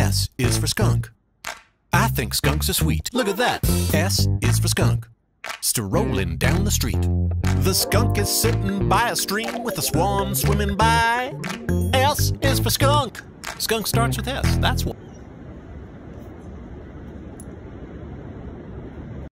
S is for skunk. I think skunks are sweet. Look at that. S is for skunk. Strolling down the street. The skunk is sitting by a stream with a swan swimming by. S is for skunk. Skunk starts with S. That's why.